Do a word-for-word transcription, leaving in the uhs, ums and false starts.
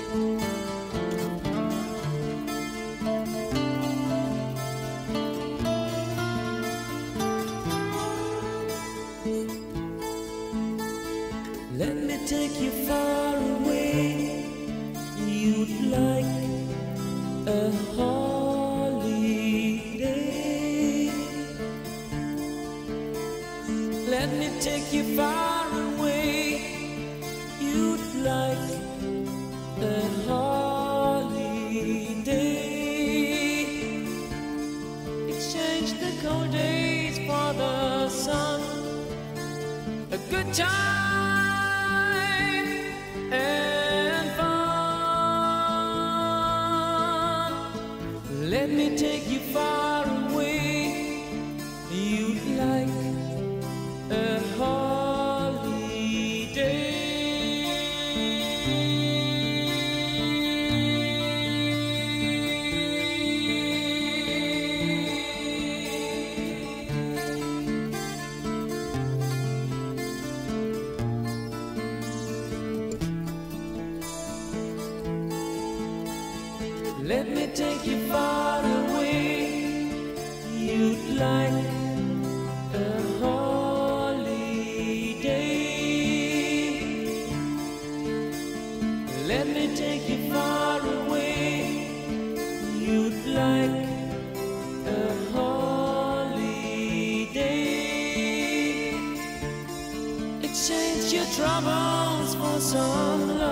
Let me take you far away. You'd like a holiday. Let me take you far away. You'd like a holiday. Exchange the cold days for the sun. A good time and fun. Let me take you far away. You'd like a holiday. Let me take you far away. You'd like a holiday. Let me take you far away. You'd like a holiday. Exchange your troubles for some love.